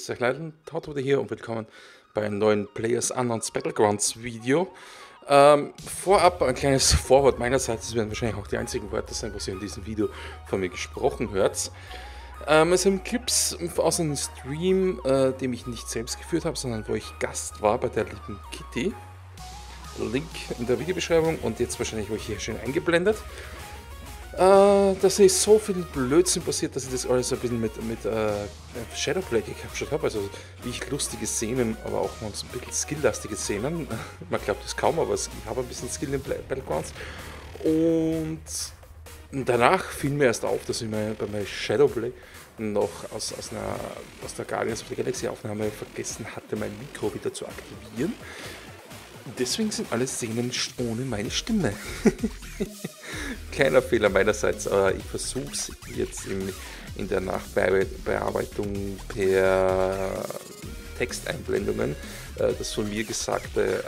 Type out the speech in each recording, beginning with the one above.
Leiden, Taut wieder hier und willkommen bei einem neuen PlayerUnknown's Battlegrounds Video. Vorab ein kleines Vorwort meinerseits, das werden wahrscheinlich auch die einzigen Wörter sein, was ihr in diesem Video von mir gesprochen hört. Es sind Clips aus einem Stream, den ich nicht selbst geführt habe, sondern wo ich Gast war bei der lieben Kitty. Link in der Videobeschreibung und jetzt wahrscheinlich euch hier schön eingeblendet. Dass ist so viel Blödsinn passiert, dass ich das alles ein bisschen mit Shadowplay gecaptured habe. Also wie ich lustige Szenen, aber auch ein bisschen skilllastige Szenen. Man glaubt es kaum, aber ich habe ein bisschen Skill in Battlegrounds. Und danach fiel mir erst auf, dass ich bei meinem Shadowplay noch aus der Guardians of the Galaxy Aufnahme vergessen hatte, mein Mikro wieder zu aktivieren. Deswegen sind alle Szenen ohne meine Stimme. Kleiner Fehler meinerseits, aber ich versuche es jetzt in der Nachbearbeitung per Texteinblendungen, das von mir Gesagte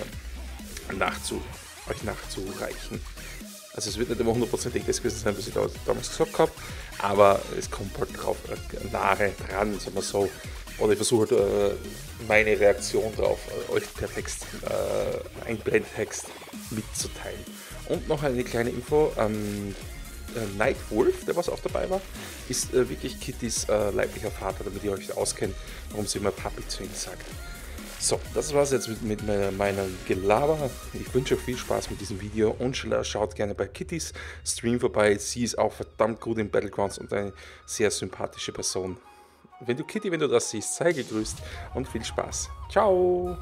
euch nachzureichen. Also es wird nicht immer 100% das gewesen sein, was ich damals gesagt habe, aber es kommt halt drauf nahe dran, sagen wir so. Oder ich versuche halt meine Reaktion darauf, euch per Text, Einblendtext mitzuteilen. Und noch eine kleine Info, Nightwolf, der was auch dabei war, ist wirklich Kittys leiblicher Vater, damit ihr euch auskennt, warum sie immer Papi zu ihm sagt. So, das war's jetzt mit meinem Gelaber. Ich wünsche euch viel Spaß mit diesem Video und schaut gerne bei Kittys Stream vorbei. Sie ist auch verdammt gut in Battlegrounds und eine sehr sympathische Person. Wenn du das siehst, sei gegrüßt und viel Spaß. Ciao!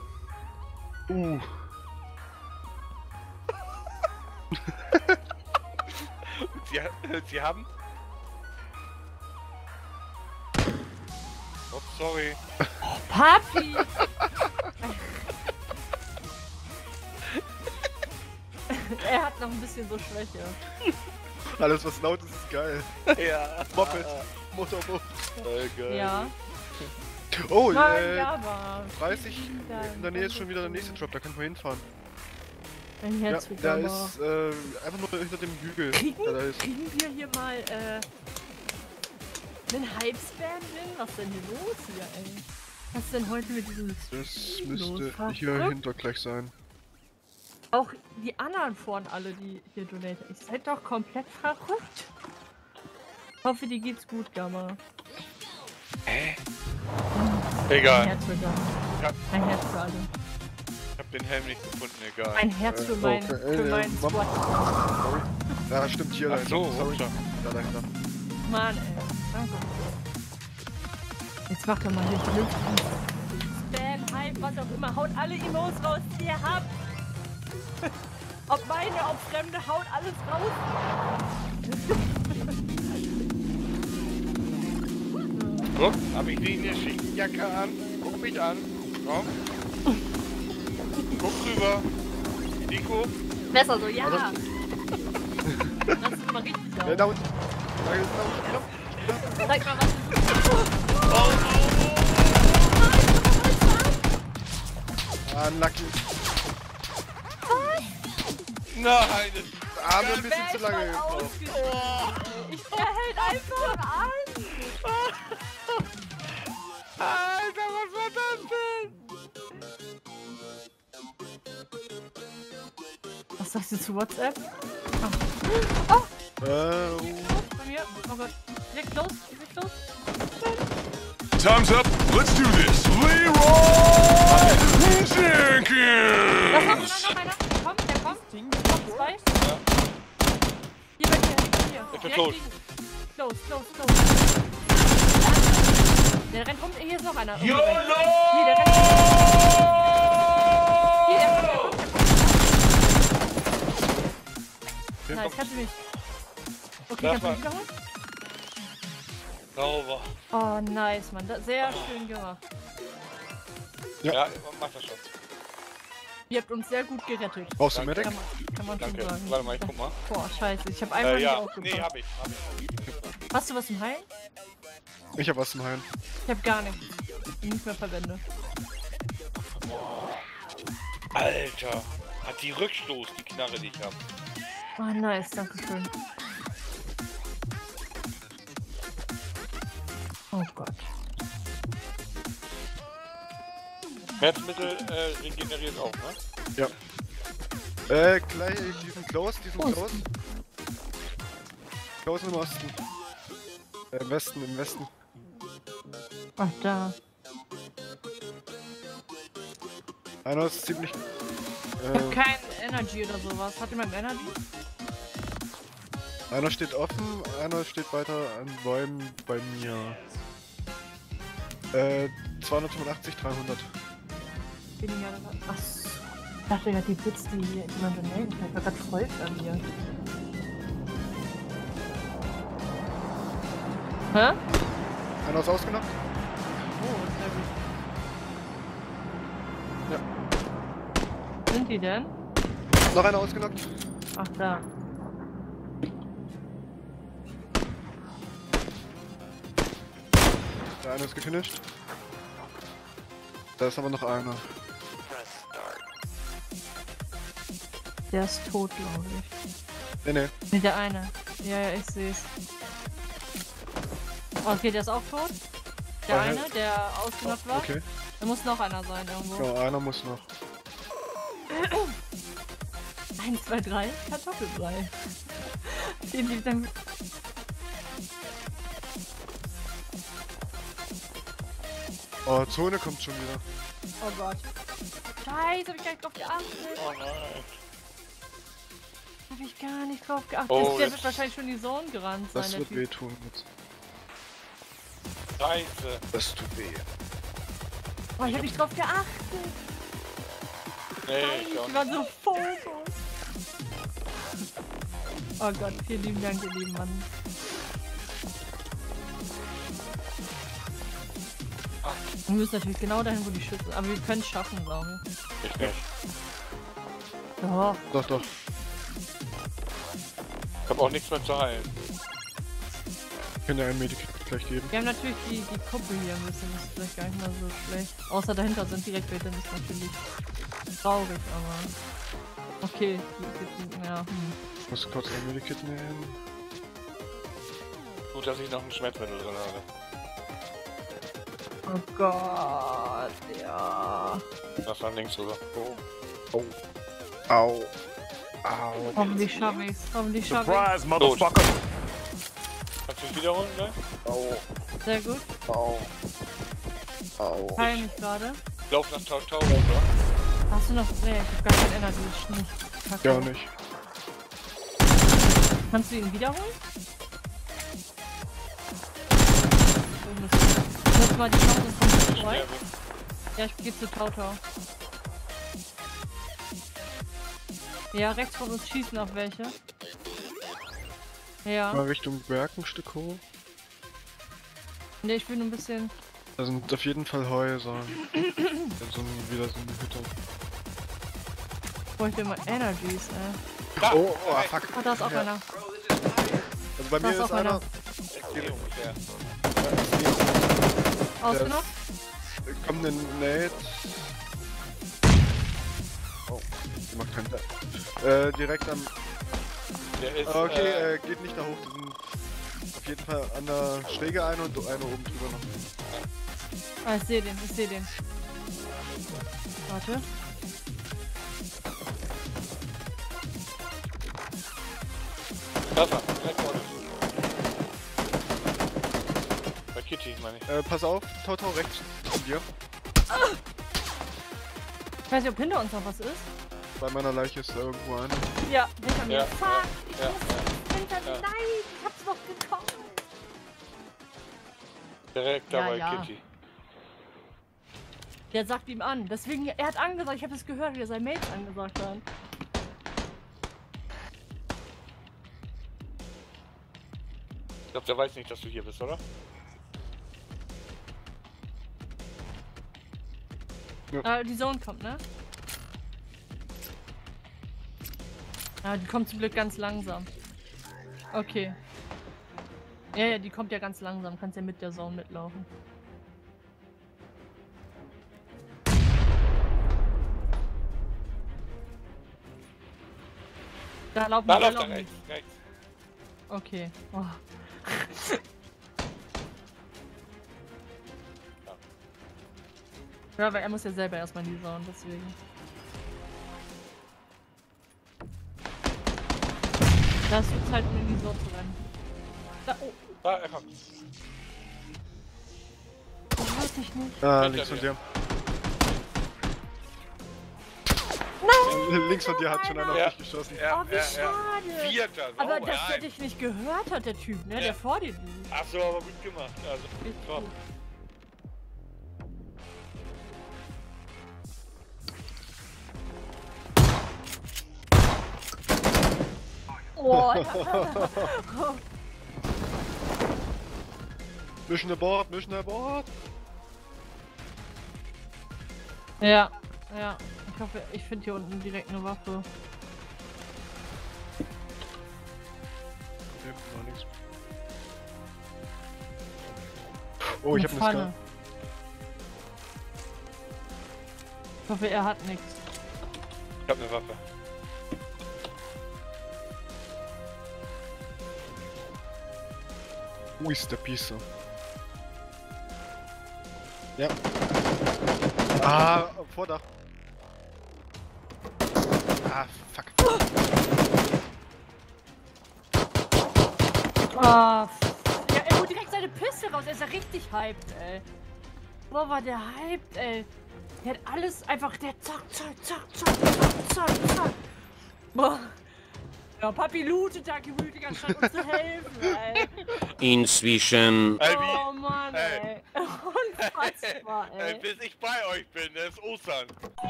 Sie haben... Oh, sorry. Papi! Er hat noch ein bisschen so Schwäche. Alles was laut ist, ist geil. Ja. Moped, Motorboot. Geil. Ja. Oh, Nein, ja, 30 in der Nähe ist schon wieder der nächste Drop, da kann man hinfahren. Ein Ja, Herz der ist einfach nur hinter dem Hügel. Kriegen der da ist. wir hier mal einen Hype-Spam hin? Was ist denn hier los hier, ey? Was ist denn heute mit diesem Das müsste los? hier hinter gleich sein. Auch die anderen vorne alle, die hier donaten. Ihr seid doch komplett verrückt. Ich hoffe, dir geht's gut, Gamma. Hä? Ein Egal. Herz für Gamma. Ja. Ein Herz für alle. Ich hab den Helm nicht gefunden, egal. Ein Herz für meinen Squad. Sorry. Ja, stimmt, hier Ach dahinter. so, Sorry. runter. Da dahinter. Mann, ey. Danke. Jetzt macht doch mal den vernünftigen Spam, Hype, was auch immer. Haut alle Emotes raus, die ihr habt. Ob meine, ob fremde, haut alles raus. Guck, hab ich nicht eine Schichtenjacke an? Guck mich an. Komm. Guck rüber. Nico. Besser so, ja. Das ist mal richtig Ja, aus. da unten. Da ist Zeig mal, was Unlucky. Nein, Ah, wir haben ein bisschen zu lange gebraucht. Der hält einfach an. Alter, was war das denn? Was sagst du zu WhatsApp? Oh. Bei mir? Oh Gott. Direkt los, direkt los. Time's up. Let's do this. Leroy Da Jenkins. kommt noch einer. Der kommt. Zwei. Ja. Hier bei dir. Hier. Ich bin Direkt close. liegen. Close. Der rennt rum. Hier ist noch einer. Hier, der rennt. Hier, der kommt. Nice, kannst du mich. Okay, Darf kannst du mich man- wiederholen? Sauber. Oh, nice, Mann. Sehr schön gemacht. Ja, mach das schon. Ihr habt uns sehr gut gerettet. Brauchst du Danke. Medic? Kann man schon Danke. sagen. Warte mal, ich guck mal. Boah, scheiße. Ich hab einfach nicht Ja, aufgepasst. nee, hab ich. Hast du was zum Heilen? Ich hab was zum Heilen. Ich hab gar nichts. Die nicht mehr verwende. Alter, hat die Rückstoß, die Knarre, die ich hab. Oh, nice. Danke schön. Oh Gott. Schmerzmittel regeneriert auch, ne? Ja. Gleich diesen Close. Close im Osten. Im Westen. Ach, da. Einer ist ziemlich... Ich hab kein Energy oder sowas. Hat jemand Energy? Einer steht offen, einer steht weiter an Bäumen bei mir. 285, 300. Weniger. Achso. Ich dachte ja, die Blitz, die jemand benennt. Ich war grad voll an mir. Hä? Einer ist ausgenockt? Oh, sehr gut. Ja. Sind die denn? Noch einer ausgenockt? Ach, da. Der eine ist gefinisht. Da ist aber noch einer. Der ist tot, glaube ich. Nee. Nee, der eine. Ja, ich seh's. Okay, der ist auch tot. Der eine, der ausgenockt war. Okay. Da muss noch einer sein irgendwo. Ja, einer muss noch. 1, 2, 3, Kartoffelbrei. Vielen lieben Dank. Oh, Zone kommt schon wieder. Oh Gott. Scheiße, hab ich gar nicht drauf geachtet. Oh nein. Hab ich gar nicht drauf geachtet. Oh, der jetzt- wird wahrscheinlich schon in die Zone gerannt sein. Das der wird Typ. wehtun jetzt. Scheiße. Das tut weh. Oh, ich hab nicht drauf geachtet. Nee, Nein, ich auch ich war so Fokus. Oh Gott, vielen lieben Dank, ihr lieben Mann. Wir müssen natürlich genau dahin, wo die Schüsse sind. Aber wir können es schaffen, glaube ich. Ich nicht. Doch. Doch. Ich hab auch nichts mehr zu heilen. Ich kann dir ein Medikit gleich geben. Wir haben natürlich die Kuppel hier ein bisschen. Das ist vielleicht gar nicht mal so schlecht. Außer dahinter sind direkt welche. Das ist natürlich traurig, aber... Okay, ja. Ich muss kurz ein Medikit nehmen. Gut, dass ich noch ein Schmerzmittel drin habe. Oh Gott, ja. Das war links rüber. Au. Hoffentlich schaffe ich's. Hoffentlich schaffe Surprise, motherfucker! Kannst du dich wiederholen, ne? ich's. Sehr gut. Heil mich gerade. Lauf nach Tau runter. Hast du noch... Nee, ich hab gar kein Energy. Ist nicht. Kacke. Ja, nicht. Kannst du ihn wiederholen? Nutz mal die Chance und komm zu Troy. Ja, ich geh zu Tau. Ja, rechts von uns schießen auf welche. Ja. Mal Richtung Berg ein Stück hoch. Ne, ich will nur ein bisschen... Da sind auf jeden Fall Häuser. Wieder so eine Hütte. Ich bräuchte mal Energies, Oh, fuck. Ah, da ist auch einer. Also bei Da mir ist ist auch einer. einer. Hier ungefähr. Ausgenockt? Kommt ein Nate. Oh, die macht keinen direkt am... Der ist, Okay, geht nicht da hoch. Die sind auf jeden Fall an der Schräge eine und eine oben drüber noch. Ah, ich seh den. Warte. das war, direkt vor uns. Bei Kitty, meine ich. Pass auf, Tau rechts von dir. Ich weiß nicht, ob hinter uns noch was ist. Bei meiner Leiche ist da irgendwo einer. Ja, hinter mir. Ja, Fuck! ja, Hinter mir. ja. Nein, ich hab's noch gekommen. Direkt da Ja, bei ja. Kitty. Der sagt ihm an. Deswegen, er hat angesagt, ich habe es gehört, wie er sein Mates angesagt hat. Ich glaube, der weiß nicht, dass du hier bist, oder? Die Zone kommt, ne? Ah, die kommt zum Glück ganz langsam. Okay. Ja, die kommt ja ganz langsam. Kannst ja mit der Zone mitlaufen. Da laufen Da wir läuft er nicht. rechts. Okay. Oh. Ja, weil er muss ja selber erstmal in die Zone, deswegen. Da ist die Zeit, um in die Zone zu rennen. Da, oh. Da, er kommt. Das weiß ich nicht. Ah, links von dir. Nein! Links von dir hat schon einer auf Ja. dich geschossen. Ja, Oh, wie schade. Vierter, Aber sauber, dass der nein. dich nicht gehört hat, der Typ, ne? Ja. Der vor dir liegt. Ach so, aber gut gemacht. Also, top. Oh, Mission aboard, Mission aboard. ja, ja. Ich hoffe, ich finde hier unten direkt eine Waffe. Okay, war nichts. Oh, ich hab Eine eine Pfanne. Scar. Ich hoffe, er hat nichts. Ich hab eine Waffe. Wo ist der Pisser? Ja. Ah, Vordach. Ah, fuck. Ah, ja, er holt direkt seine Piste raus. Er ist ja richtig hyped, ey. Boah, war der hyped, ey. Der hat alles einfach, der zack, zack, zack, zack, zack, zack, zack. Boah. Ja, Papi lootet da gemütlich, anstatt uns zu helfen, ey. Inzwischen. Oh Mann, Ey. ey. Unfassbar, ey. Bis ich bei euch bin, das ist Ostern.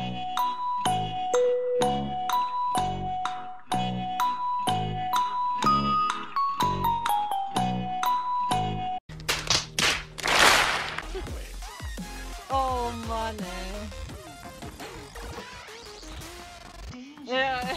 Oh Mann, ey. Ja, ey.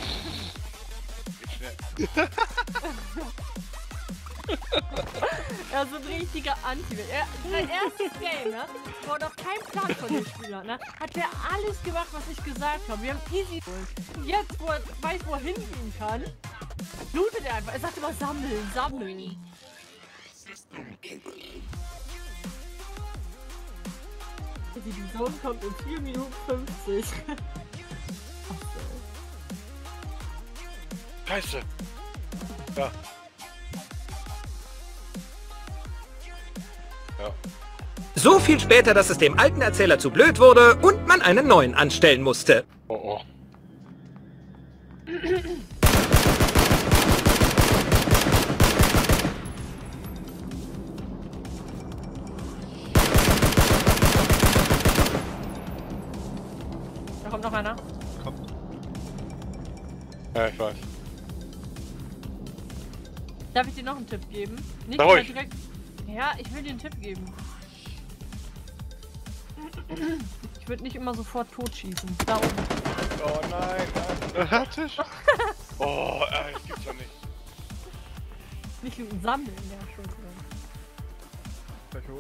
Er ist so ein richtiger Anti. Sein erstes Game, ne? Wo er noch keinen Plan von dem Spiel hat, ne? Hat er alles gemacht, was ich gesagt habe. Wir haben easy durch. Jetzt, wo er weiß, wo er hingehen kann, lootet er einfach. Er sagt immer sammeln, sammeln. Die Zone kommt in 4 Minuten 50. Scheiße. Ja. Ja. So viel später, dass es dem alten Erzähler zu blöd wurde und man einen neuen anstellen musste. Oh oh. Da kommt noch einer. Kommt. Ja, ich weiß. Darf ich dir noch einen Tipp geben? Nicht Sag mal ruhig. direkt. Ja, ich will dir einen Tipp geben. Ich würde nicht immer sofort totschießen. Da oben. Oh nein, nein. Tisch. Oh, das gibt's doch nicht. Nicht sammeln, ja, Entschuldigung. Gleich hoch.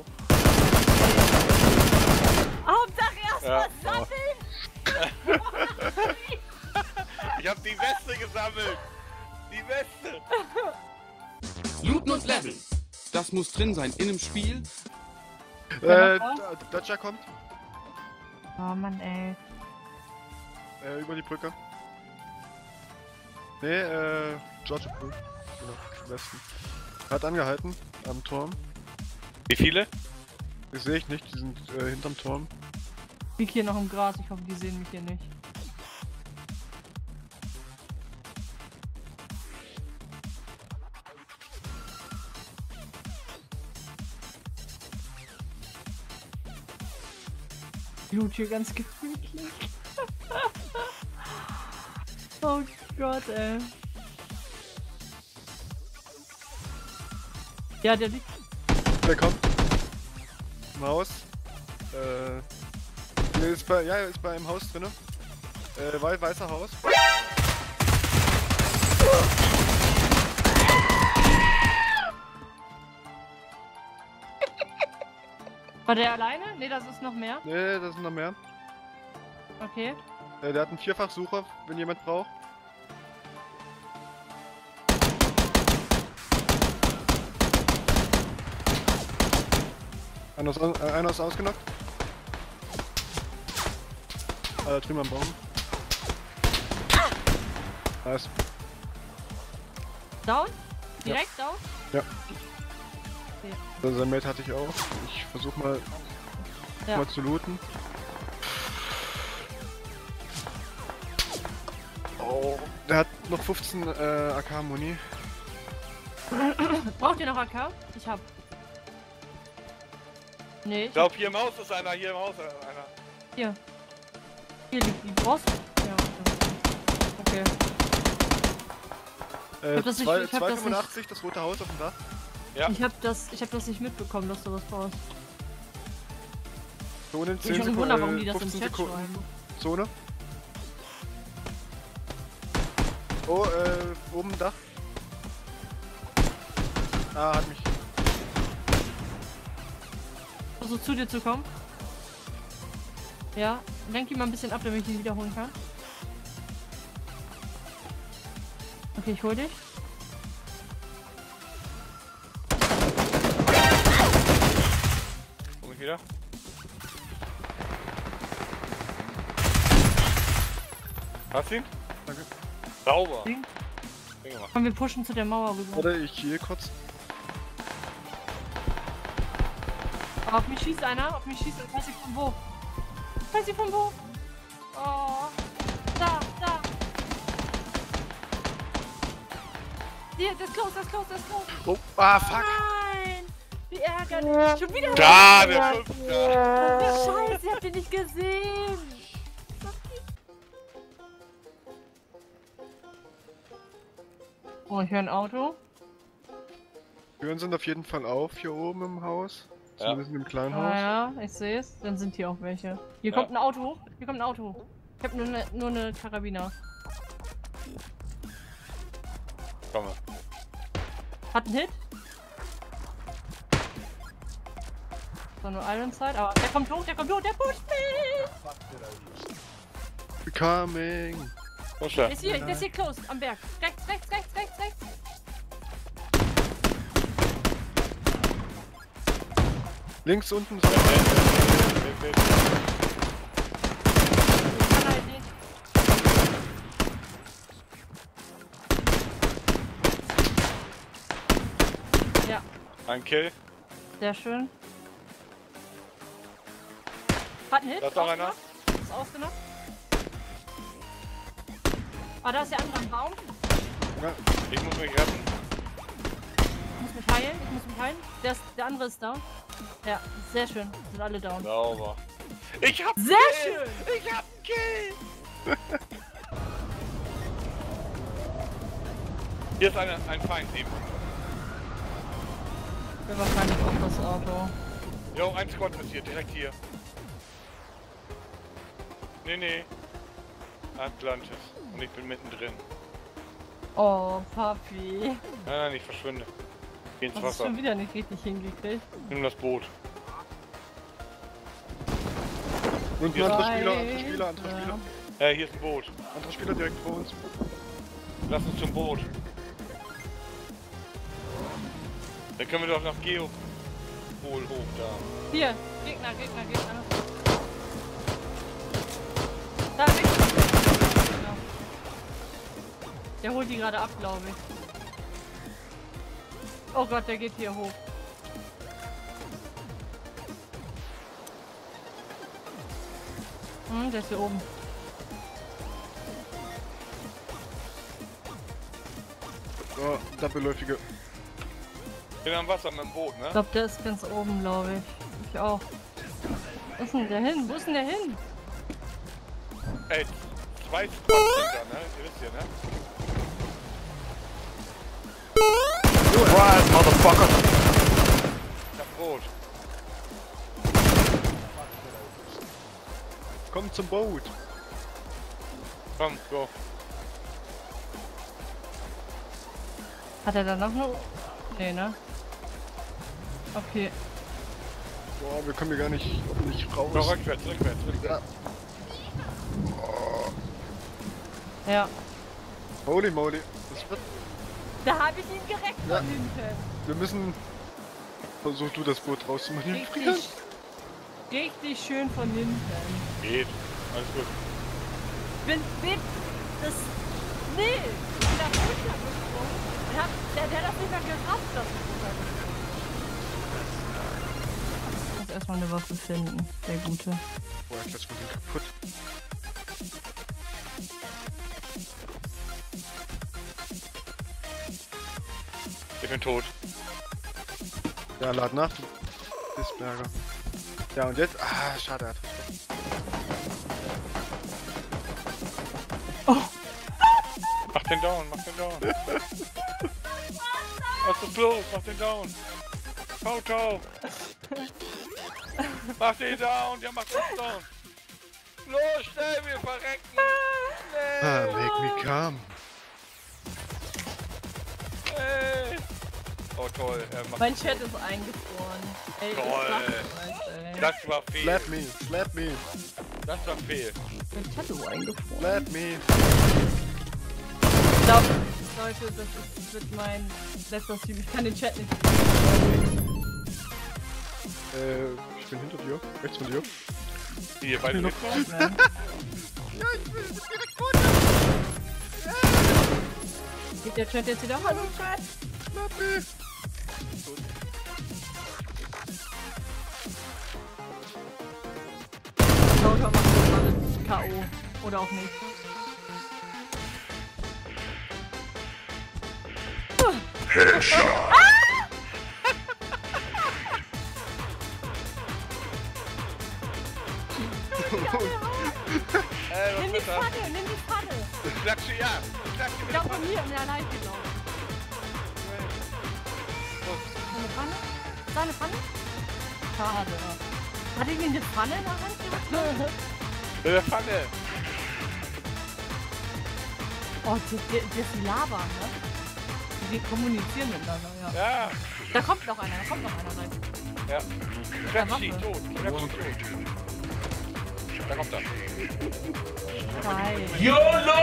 Hauptsache erstmal Ja. sammeln! Ich hab die Weste gesammelt. Die Weste. Looten und Leveln. Das muss drin sein in einem Spiel. Dodger kommt. Oh Mann, ey. Über die Brücke. Nee, Georgia Pool. Genau, Westen. Hat angehalten, am Turm. Wie viele? Die sehe ich nicht, die sind hinterm Turm. Ich lieg hier noch im Gras, ich hoffe, die sehen mich hier nicht. Loot hier ganz gemütlich. Oh Gott, ey. Ja, der liegt. Der kommt. Maus. Ist bei, ja, ist bei einem Haus drinne. Weißer Haus. War der alleine? Ne, das ist noch mehr. Nee, da sind noch mehr. Okay. Der hat einen Vierfachsucher, wenn jemand braucht. Einer ist ausgenockt. Drüben am Baum. Nice. Down? Direkt down? Ja. Okay. Also sein Mate hatte ich auch. Ich versuch mal, Ja. mal zu looten. Oh, der hat noch 15 AK-Muni. Braucht ihr noch AK? Ich hab. Nee, Ich glaube, hier im Haus ist einer, hier im Haus ist einer. hier. Hier liegt die Brust. Ja, okay. hab das nicht- ich hab das 285, das rote Haus auf dem Dach. Ja. Ich hab das nicht mitbekommen, dass du was brauchst. Zone, Ich 10 bin schon Sekunden, gewundert, warum die das im 15 Chat Sekunden. schreiben. Zone. Oh, oben Dach. Ah, hat mich. Versuch zu dir zu kommen. Ja, lenk ihn mal ein bisschen ab, damit ich ihn wiederholen kann. Okay, ich hol dich. Komm ich wieder? Hast du ihn? Danke. Sauber. Ding. Ding mal. Komm, wir pushen zu der Mauer rüber. Warte, ich hier kurz. Auf mich schießt einer, auf mich schießt, ich weiß nicht von wo. Ich weiß nicht von wo. Oh. Da. Hier, das ist close. Oh, ah, fuck. Nein! Wie ärgerlich. Schon wieder. Da, der Schutz. Oh, Scheiße, ich hab den nicht gesehen. Oh, ich höre ein Auto. Türen sind auf jeden Fall auf hier oben im Haus. Ja. Zumindest im kleinen Ah Haus. ja, ich sehe es. Dann sind hier auch welche. Hier Ja. kommt ein Auto hoch. Ich hab nur eine Karabiner. Komm mal. Hat einen Hit. So, nur Ironside, aber der kommt hoch, der pusht mich! Coming. Komm schnell. Der ist hier close, am Berg. Rechts. Links unten. Weg. Ich kann halt nicht. Ja, Ein Kill. sehr schön. Hat einen Hit. Da ist noch einer. Ist ausgenockt. Ah, da ist der andere am Baum. Ich muss mich retten. Ich muss mich heilen. Der andere ist down. Ja, sehr schön. Sind alle down. Sauber. Ich hab Sehr Kill. schön! Ich hab einen Kill! Hier ist ein Feind eben. Wir wahrscheinlich auch das Auto. Jo, ein Squad ist hier, direkt hier. Nee. Atlantis. Und ich bin mittendrin. Oh, Papi. Nein, ich verschwinde. Geh ins Hast du Wasser. schon wieder nicht richtig hingekriegt. Nimm das Boot. Unten Ja. andere Spieler. Hier ist ein Boot. Andere Spieler direkt vor uns. Lass uns zum Boot. Dann können wir doch nach Geo wohl hoch da. Hier, Gegner. Da, weg. Genau. Der holt die gerade ab, glaube ich. Oh Gott, der geht hier hoch. Der ist hier oben. So, doppelläufige. Bin am Wasser mit dem Boot, ne? Ich glaube, der ist ganz oben, glaube ich. Ich auch. Wo ist denn der hin? Ey, 2 Squads sind da, ne? Ihr wisst ja, ne? Surprise, motherfucker! Ich hab ein Boot. Kommt zum Boot. Komm, go. Hat er da noch eine... Nee, ne? Okay. Boah, wir kommen hier gar nicht raus. Noch rückwärts. Ja. Ja. Holy moly. Das wird. Da habe ich ihn direkt Ja. von hinten. Wir müssen. Versuch du das Boot rauszumanövrieren. Richtig schön von hinten. Geht. Alles gut. bin das. Nee! Ich bin da runtergesprungen. Der hat das nicht mehr gerafft, dass ich runtergesprungen bin. Ich muss erstmal eine Waffe finden, der Gute. Boah, ich klatsch mit dem kaputt. Ich bin tot. Ja, lad nach, du Pissberger. Ja, und jetzt? Ah, schade, er hat Mach den down, mach den down. Was ist los? Mach den down. Ciao. Mach den down, ja mach den down. Los, schnell, wir verrecken. Ah, make me calm. Hey. Oh toll, Mein Chat ist eingefroren. Ey, Toll. Ey. Das war fehl. Slap me. Das war fehl. Mein Chat ist eingefroren. Slap me. Ich glaube, Leute, das wird mein letzter Stream. Ich kann den Chat nicht. Ich bin hinter dir. Rechts von dir. Hier, beide noch. Ja, ich will direkt runter. Geht der Chat jetzt wieder? Hallo Chat! Slap me. Schau macht das gerade K.O. Oder auch nicht. Nimm die Pfanne! Klatsche, ja. Klatsche Ich mit glaube von mir in der Leid gelaufen. Eine Pfanne? Ist da eine Pfanne? Schade. Hat ich eine Pfanne in der Hand gehabt? der Pfanne. Oh, die labern, ne? Die kommunizieren miteinander, ja. Ja. Da kommt noch einer rein. Ja. Klatschi, tot. Klatschi, tot. Da kommt er. Geil. YOLO!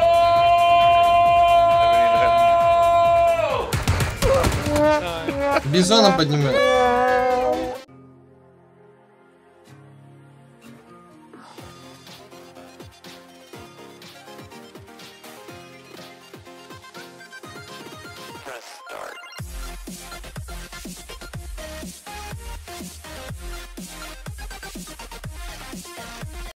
Nein. Бизона поднимает.